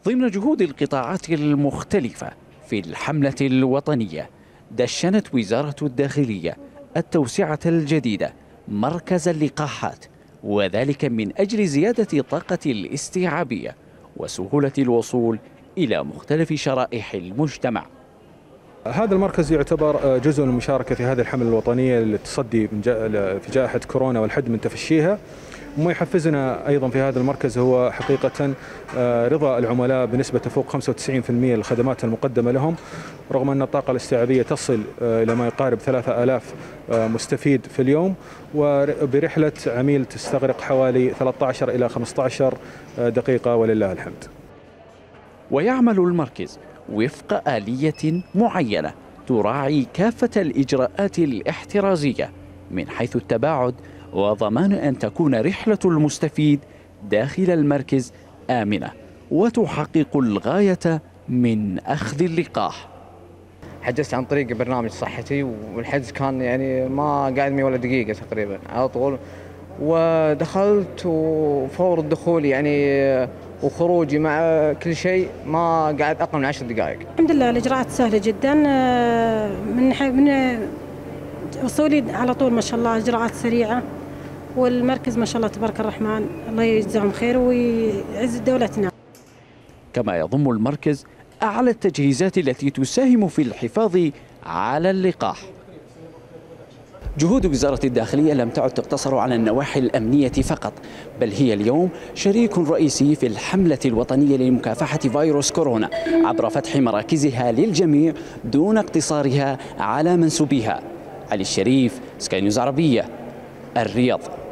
ضمن جهود القطاعات المختلفة في الحملة الوطنية، دشنت وزارة الداخلية التوسعة الجديدة مركز اللقاحات، وذلك من أجل زيادة طاقة الاستيعابية وسهولة الوصول إلى مختلف شرائح المجتمع. هذا المركز يعتبر جزء من المشاركة في هذه الحملة الوطنية للتصدي في جائحة كورونا والحد من تفشيها. وما يحفزنا أيضا في هذا المركز هو حقيقة رضا العملاء بنسبة تفوق 95% للخدمات المقدمة لهم، رغم أن الطاقة الاستيعابية تصل إلى ما يقارب 3000 مستفيد في اليوم، وبرحلة عميل تستغرق حوالي 13 إلى 15 دقيقة ولله الحمد. ويعمل المركز وفق آلية معينة تراعي كافة الإجراءات الاحترازية من حيث التباعد، وضمان أن تكون رحلة المستفيد داخل المركز آمنة وتحقق الغاية من أخذ اللقاح. حجزت عن طريق برنامج صحتي، والحجز كان يعني ما قاعد معي ولا دقيقة تقريبا على طول، ودخلت وفور الدخول يعني وخروجي مع كل شيء ما قاعد أقل من 10 دقائق. الحمد لله الإجراءات سهلة جدا، من وصولي على طول ما شاء الله إجراءات سريعة، والمركز ما شاء الله تبارك الرحمن الله يجزاهم خير ويعز دولتنا. كما يضم المركز أعلى التجهيزات التي تساهم في الحفاظ على اللقاح. جهود وزارة الداخلية لم تعد تقتصر على النواحي الأمنية فقط، بل هي اليوم شريك رئيسي في الحملة الوطنية لمكافحة فيروس كورونا عبر فتح مراكزها للجميع دون اقتصارها على منسوبيها. علي الشريف، سكاي نيوز عربية، الرياض.